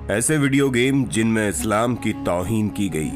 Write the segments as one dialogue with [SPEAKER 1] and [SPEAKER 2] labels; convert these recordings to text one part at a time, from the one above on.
[SPEAKER 1] ऐसे video game जिनमें इस्लाम की तौहीन की गई।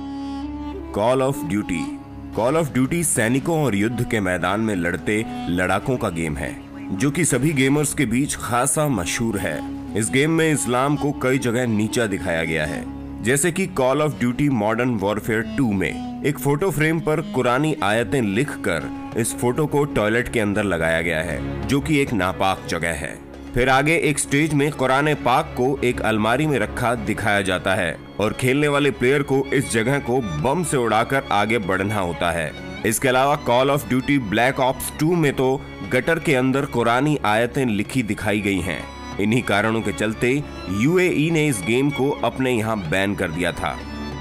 [SPEAKER 1] Call of duty. Call of duty सैनिकों और युद्ध के मैदान में लड़ते लड़ाकों का गेम है जो कि सभी गेमर्स के बीच खासा मशहूर है। इस गेम में इस्लाम को कई जगह नीचा दिखाया गया है, जैसे कि call of duty modern warfare 2 में एक फोटो फ्रेम पर कुरानी आयतें लिखकर इस फोटो को टॉयलेट के अंदर लगाया गया है जो कि एक नापाक जगह है। फिर आगे एक स्टेज में कुरान पाक को एक अलमारी में रखा दिखाया जाता है और खेलने वाले प्लेयर को इस जगह को बम से उड़ाकर आगे बढ़ना होता है। इसके अलावा call of duty black ops 2 में तो गटर के अंदर कुरानी आयतें लिखी दिखाई गई हैं। इन्हीं कारणों के चलते यूएई ने इस गेम को अपने यहाँ बैन कर दिया था।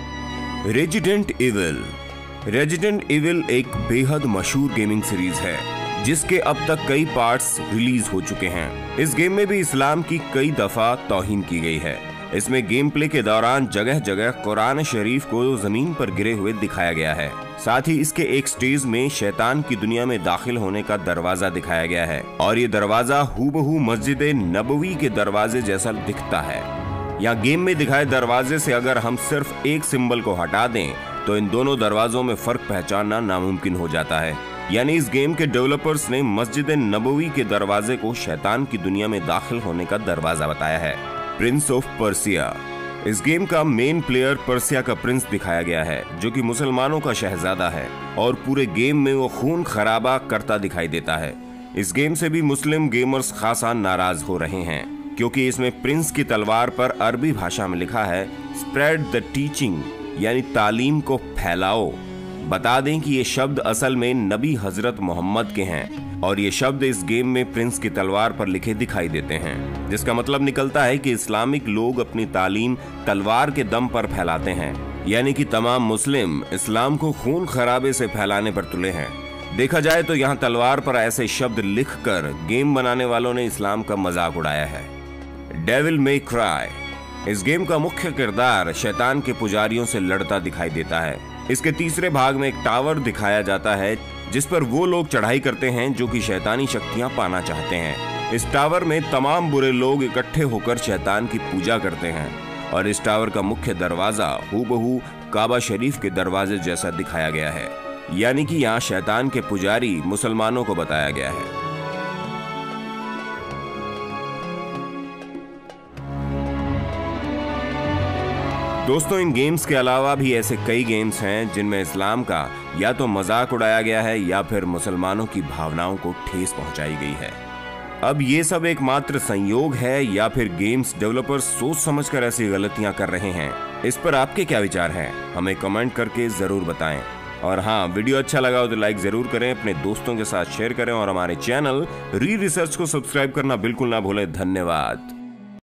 [SPEAKER 1] Resident evil. रेजिडेंट इविल एक बेहद मशहूर गेमिंग सीरीज है जिसके अब तक कई पार्ट्स रिलीज हो चुके हैं। इस गेम में भी इस्लाम की कई दफा तौहीन की गई है। इसमें गेम प्ले के दौरान जगह जगह कुरान शरीफ को जमीन पर गिरे हुए दिखाया गया है। साथ ही इसके एक स्टेज में शैतान की दुनिया में दाखिल होने का दरवाजा दिखाया गया है और ये दरवाजा हूबहू मस्जिद नबवी के दरवाजे जैसा दिखता है। यहाँ गेम में दिखाए दरवाजे से अगर हम सिर्फ एक सिंबल को हटा दें तो इन दोनों दरवाजों में फर्क पहचानना नामुमकिन हो जाता है। यानी इस गेम के डेवलपर्स ने मस्जिद नबवी के दरवाजे को शैतान की दुनिया में दाखिल होने का दरवाजा बताया है। Prince of Persia. इस गेम का मेन प्लेयर पर्सिया का प्रिंस दिखाया गया है जो कि मुसलमानों का शहजादा है और पूरे गेम में वो खून खराबा करता दिखाई देता है। इस गेम से भी मुस्लिम गेमर्स खासा नाराज हो रहे हैं क्योंकि इसमें प्रिंस की तलवार पर अरबी भाषा में लिखा है स्प्रेड द टीचिंग, यानी तालीम को फैलाओ। बता दें कि ये शब्द असल में नबी हजरत मोहम्मद के हैं और ये शब्द इस गेम में प्रिंस की तलवार पर लिखे दिखाई देते हैं, जिसका मतलब निकलता है कि इस्लामिक लोग अपनी तालीम तलवार के दम पर फैलाते हैं, यानी कि तमाम मुस्लिम इस्लाम को खून खराबे से फैलाने पर तुले हैं। देखा जाए तो यहाँ तलवार पर ऐसे शब्द लिखकर गेम बनाने वालों ने इस्लाम का मजाक उड़ाया है। Devil may cry. इस गेम का मुख्य किरदार शैतान के पुजारियों से लड़ता दिखाई देता है। इसके तीसरे भाग में एक टावर दिखाया जाता है जिस पर वो लोग चढ़ाई करते हैं जो कि शैतानी शक्तियां पाना चाहते हैं। इस टावर में तमाम बुरे लोग इकट्ठे होकर शैतान की पूजा करते हैं और इस टावर का मुख्य दरवाजा हूबहू काबा शरीफ के दरवाजे जैसा दिखाया गया है, यानी कि यहाँ शैतान के पुजारी मुसलमानों को बताया गया है। दोस्तों, इन गेम्स के अलावा भी ऐसे कई गेम्स हैं जिनमें इस्लाम का या तो मजाक उड़ाया गया है या फिर मुसलमानों की भावनाओं को ठेस पहुंचाई गई है। अब ये सब एकमात्र संयोग है या फिर गेम्स डेवलपर्स सोच समझकर ऐसी गलतियां कर रहे हैं? इस पर आपके क्या विचार हैं? हमें कमेंट करके जरूर बताएं। और हाँ, वीडियो अच्छा लगा हो तो लाइक जरूर करें, अपने दोस्तों के साथ शेयर करें और हमारे चैनल री रिसर्च को सब्सक्राइब करना बिल्कुल ना भूलें। धन्यवाद।